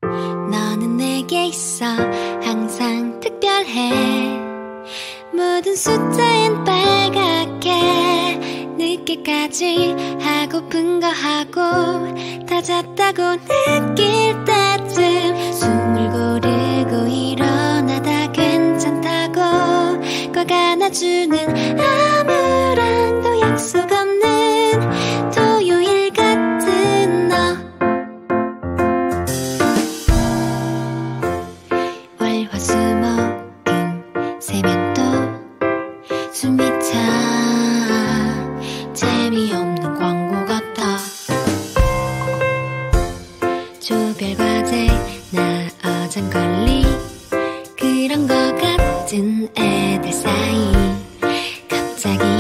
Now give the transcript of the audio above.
너는 내게 있어 항상 특별해. 모든 숫자엔 빨갛게 늦게까지 하고픈 거 하고 다 잤다고 느낄 때쯤 숨을 고르고 일어나다 괜찮다고 꽉 안아주는 아무랑도 약속 없는 토요일 같은 너. 월화수목금 세면 또 숨이 차 재미없는 광고 같아. 조별과제 나 어장걸리 그런 거 같은 애들 사이 갑자기